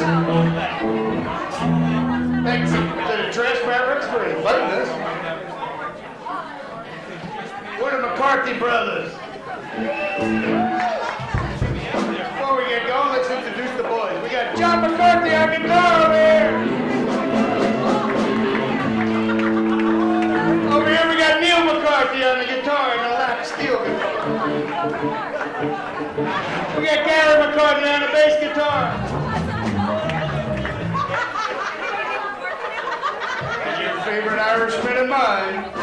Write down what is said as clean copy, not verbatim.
Thanks to the Trash Fabrics for inviting us. We're the McCarthy brothers. Before we get going, let's introduce the boys. We got John McCarthy on guitar over here. Over here we got Neil McCarthy on the guitar and a lap steel guitar. We got Gary McCarthy on the bass guitar. And your favorite Irishman of mine,